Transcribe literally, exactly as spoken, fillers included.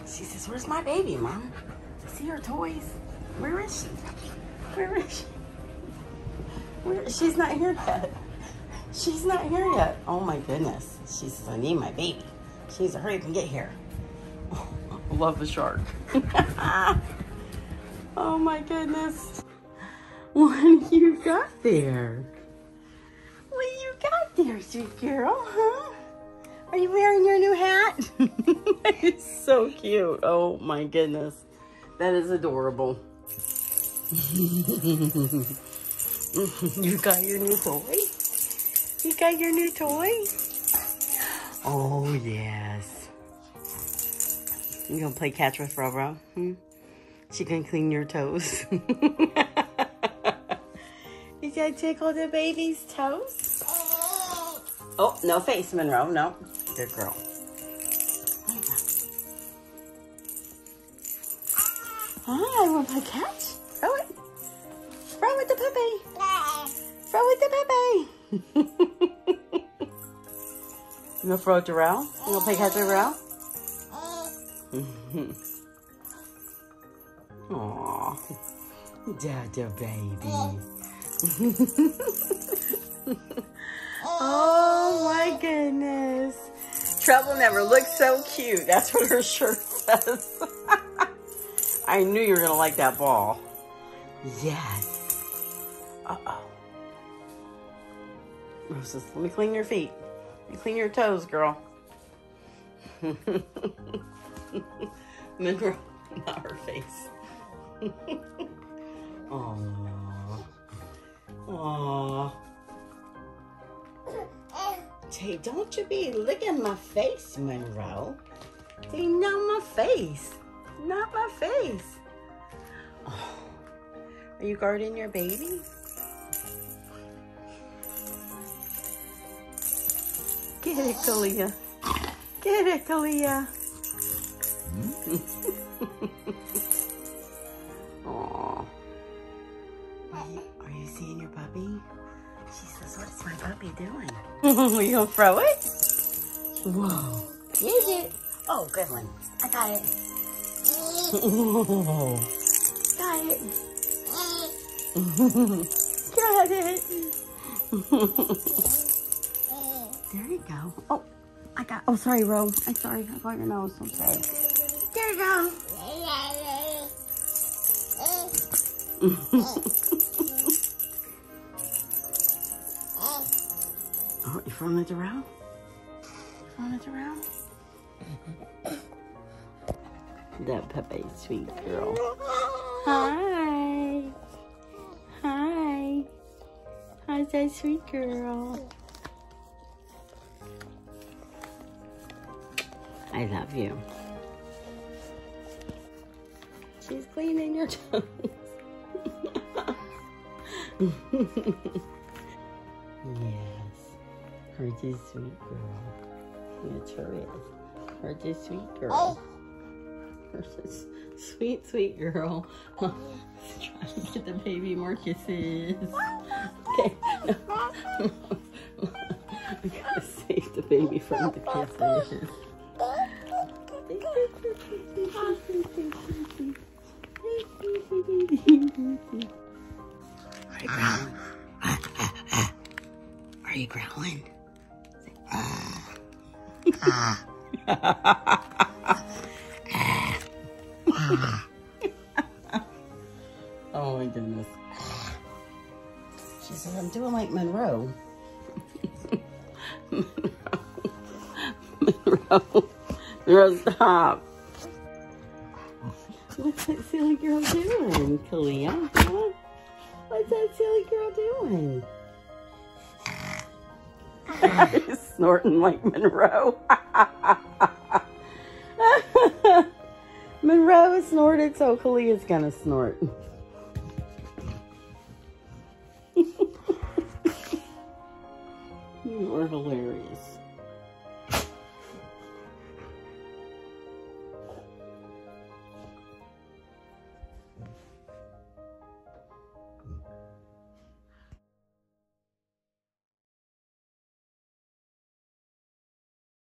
She says, where's my baby, Mom? I see her toys. Where is she? Where is she? Where? She's not here yet. She's not here yet. Oh my goodness. She says, I need my baby. She needs to hurry up and get here. Oh, love the shark. Oh my goodness. What do you got there? What do you got there, sweet girl, huh? Are you wearing your new hat? It's so cute. Oh my goodness. That is adorable. You got your new toy? You got your new toy? Oh yes. You gonna play catch with Roro? Hmm? She can clean your toes. You gotta tickle the baby's toes? Oh, no face, Monroe. No. Good girl. Hi, wanna play catch? Throw it. Throw it to Pepe. Throw it to Pepe. You gonna throw it to Rao? You gonna play catch with Rao? Aww. Dada baby. Oh my goodness. Trouble never looked so cute. That's what her shirt says. I knew you were going to like that ball. Yes. Uh-oh. Roses, let me clean your feet. Let me clean your toes, girl. Monroe, not her face. Aww. Aww. Hey, don't you be licking my face, Monroe. Hey, not my face. Not my face. Oh. Are you guarding your baby? Get it, Kalia. Get it, Kalia. Aw. Are you, are you seeing your puppy? She says, what's my puppy doing? You gonna throw it? Whoa. Use it. Oh, good one. I got it. Oh, got it. Got it. There you go. Oh, I got, oh, sorry, Ro. I'm sorry. I got your nose. I'm sorry. There you go. Oh, you throwing it around? You throwing it around? That Pepe, sweet girl. Hi. Hi. How's that sweet girl? I love you. She's cleaning your toes. Yes. Her just sweet girl. It sure is. Her just sweet girl. Her just sweet, sweet girl. Trying to get the baby more kisses. Okay. No. I gotta save the baby from the kisses. Are you growling? Are you growling? Oh my goodness. She says, I'm doing like Monroe. Monroe. Monroe, stop. What's that silly girl doing, Kalia? Huh? What's that silly girl doing? He's snorting like Monroe. Monroe snorted, so Kalia's gonna snort. You are hilarious.